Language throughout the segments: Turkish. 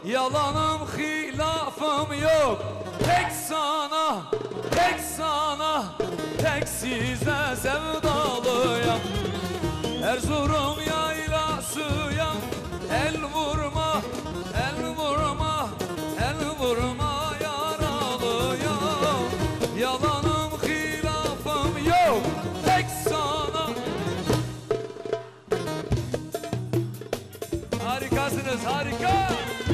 Yalanım hilafım yok. Tek sana, tek sana, tek size sevdalıyım. Erzurum yaylasıyım. El vurma, el vurma, el vurma yaralıyım. Yalanım hilafım yok. Tek sana. Harikasınız, harika.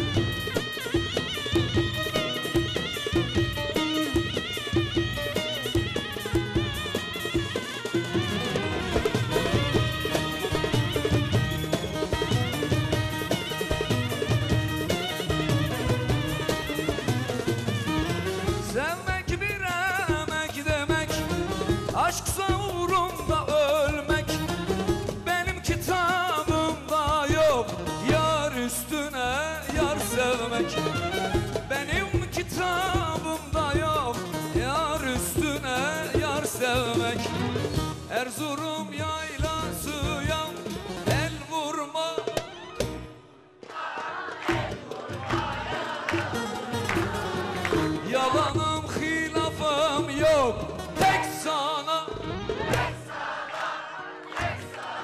Sevmek bir emek demek, aşksa uğrunda ölmek. Benim kitabımda yok yar üstüne yar sevmek. Benim kitabımda yok yar üstüne yar sevmek. Erzurum yaylasıyım, el vurma. Yalanım hilafım yok. Tek sana, tek sana, tek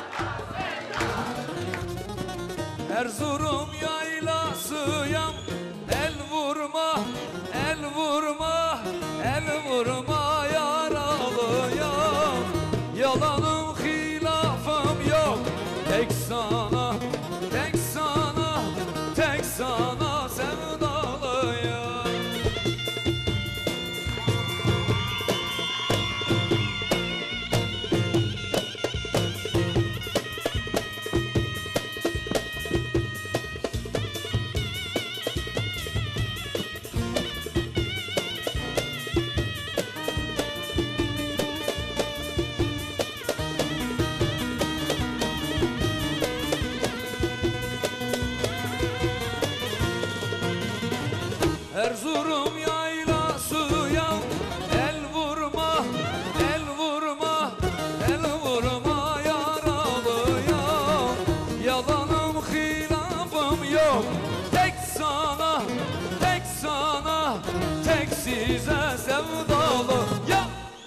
sana. Erzurum yaylasıyım. El vurma, el vurma, el vurma yaralıyım. Yalanım hilafım yok. Tek sana, tek sana, tek sana sevdalıyım. Erzurum yaylasıyım. El vurma, el vurma, el vurma yaralıyım. Yalanım hilafım yok. Tek sana, tek sana, tek size sevdalı. Ya!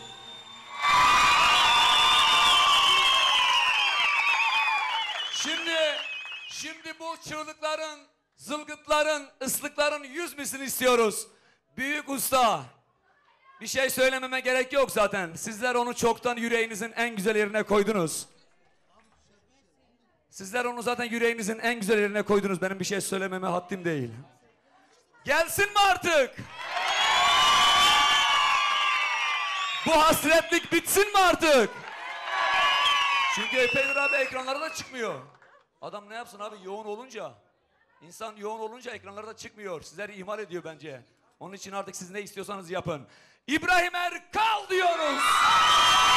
Şimdi bu çığlıkların, zılgıtların, ıslıkların 100 misini istiyoruz. Büyük usta. Bir şey söylememe gerek yok zaten. Sizler onu çoktan yüreğinizin en güzel yerine koydunuz. Sizler onu zaten yüreğinizin en güzel yerine koydunuz. Benim bir şey söylememe haddim değil. Gelsin mi artık? Bu hasretlik bitsin mi artık? Çünkü epeydir abi ekranlara da çıkmıyor. Adam ne yapsın abi yoğun olunca? İnsan yoğun olunca ekranlarda çıkmıyor. Sizleri ihmal ediyor bence. Onun için artık siz ne istiyorsanız yapın. İbrahim Erkal diyoruz.